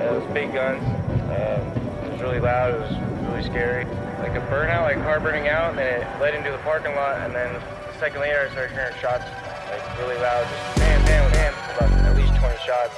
It was big guns, and it was really loud, it was really scary. Like a burnout, like car burning out, and then it led into the parking lot, and then a second later I started hearing shots, like really loud, just bam, bam, bam, about at least 20 shots.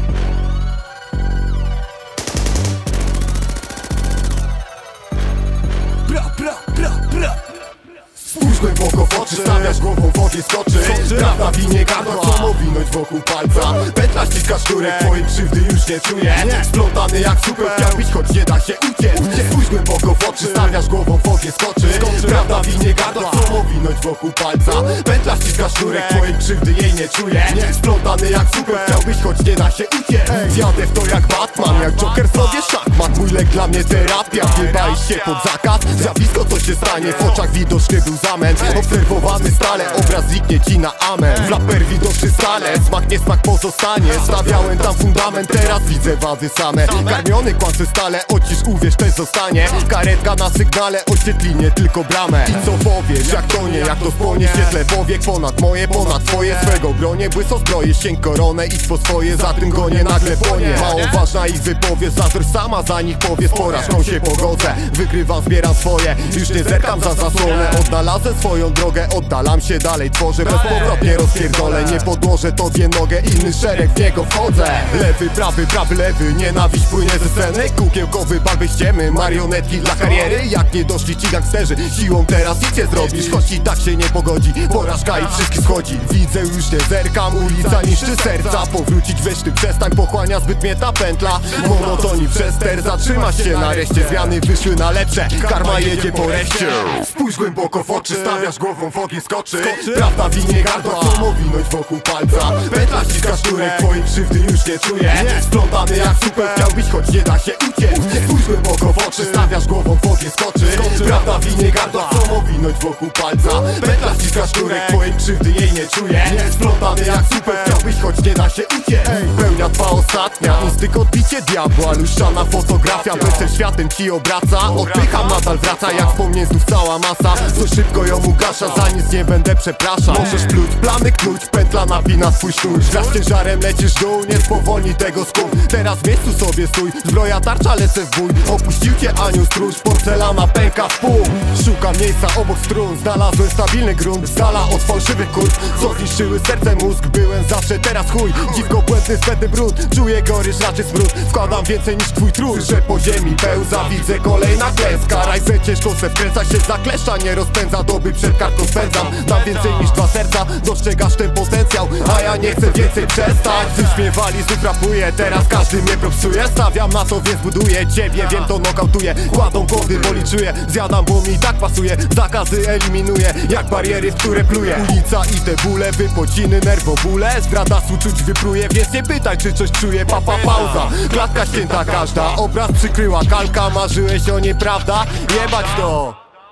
Spójrz głęboko w oczy, stawiasz głową w ogień skoczy. Prawda winie gardła, co owinąć wokół palca. Pętla ściska sznurek, twojej krzywdy już nie czuję. Splątany jak super, chciałbyś, choć nie da się uciec. Spójrz głęboko w oczy, stawiasz głową w ogień skoczy. Prawda winie gardła, co owinąć wokół palca. Pętla ściska sznurek, twojej krzywdy jej nie czuję. Splątany jak super, chciałbyś, choć nie da się uciec. Zjadę w to jak Batman, jak Joker sobie szachmat. Mój lek dla mnie terapia, nie baisz się pod zakaz. Zjawisko co się stanie, w oczach widoczny był zamęt. Obserwowany stale, obraz zniknie ci na amen. Flaper widoczny stale, smak nie smak pozostanie. Stawiałem tam fundament, teraz widzę wady same. Karmiony kłamstwem stale, odcisz uwierz też zostanie. Karetka na sygnale, oświetli nie tylko bramę. I co powiesz, jak to nie, jak to spłonie. Świetle powiek ponad moje, ponad twoje. Swego bronię, błyso zbroję, sięg koronę. Idź po swoje, za tym gonie, nagle płonie. Mało ważna ich wypowiedź, zazdrość sama za nich powie. Z porażką się pogodzę, wygrywam, zbieram swoje. Już nie zerkam za zasłonę, odnalazłem swoją drogę. Oddalam się dalej, tworzę, bezpowrotnie rozpierdolę. Nie podłożę to dwie nogę, inny szereg, w niego wchodzę. Lewy, prawy, lewy, nienawiść płynie ze sceny. Kukiełkowy bal bez ściemy, marionetki dla kariery. Jak nie doszli ci gangsterzy, siłą teraz nic nie zrobisz. Choć i tak się nie pogodzi, porażka i wszystkich schodzi. Widzę już nie zerkam, ulica niszczy serca. Powrócić weź ty przestań, pochłania zbyt mnie ta pętla. Monotonii przester, zatrzyma się nareszcie. Zmiany wyszły na lepsze, karma jedzie po reszcie. Spójrz głęboko w oczy, stawiasz głową w ogień skoczy. Prawda winie gardła, co owinąć wokół palca. Pętla ściska sznurek, twojej krzywdy już nie czuję. Splątany jak super, chciałbyś, choć nie da się uciec. Spójrz głęboko w oczy, stawiasz głową w ogień skoczy. Prawda winie gardła, co owinąć wokół palca. Pętla ściska sznurek, twojej krzywdy jej nie czuję. Splątany jak super, chciałbyś, choć nie da się uciec. Pełnia twa ostatnia, instynkt odbicie diabła. Lustrzana fotografia, bezcel światem ci obraca. Odpycham, nadal wraca, jak wspomnień znów cała masa. Co szybko ją ugasza, za nic nie będę przepraszał. Możesz pluć, plany knuć, pętla napina twój sznur. Wraz ciężarem lecisz dół, nie spowolni tego skór. Teraz w miejscu sobie stój, zbroja tarcza, lecę w bój. Opuścił cię anioł stróż, porcelana pęka w pół. Szukam miejsca obok strun, znalazłem stabilny grunt. Z dala od fałszywych kurw, co zniszczyły serce, mózg. Byłem zawsze, teraz chuj, dziwko błędny, spędny brud. Czuję gorycz, raczej smród, wkładam więcej niż twój trud. Że po ziemi pełza, widzę kolejna klęska. Rajce ciężko se wkręca się, zakleszcza, nie rozpędza. Doby przed kartą spędzam, dam więcej niż dwa serca. Dostrzegasz ten potencjał, a ja nie chcę więcej przestać. Wyśmiewali, znów rapuję, teraz każdy mnie propsuje. Stawiam na to, więc buduję ciebie, wiem to nokautuję. Kładą kłody, bo liczyłem, zjadam, bo mi tak pasuje. Zakazy eliminuję, jak bariery, w które pluję. Ulica i te bóle, wypociny, nerwobóle. Zdrada współczuć wypruje, więc nie pytaj, czy coś czuję. Pauza, klatka ścięta każda. Obraz przykryła kalka, marzyłeś o niej, prawda? Jebać to!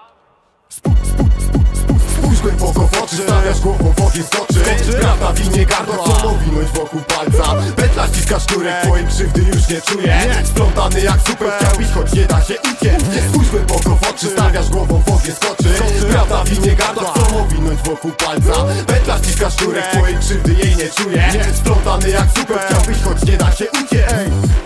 Spójrz głęboko w oczy, stawiasz głową w ogień skoczy. Prawda winie gardła, co owinąć wokół palca. Pętla ściska sznurek, twojej krzywdy już nie czuję. Splątany jak super, chciałbyś, choć nie da się uciec. Spójrz głęboko w oczy, stawiasz głową w ogień skoczy. Prawda winie gardła, co owinąć wokół palca. Pętla ściska sznurek, twojej krzywdy jej nie czuję. Splątany jak super, chciałbyś, choć nie da się uciec.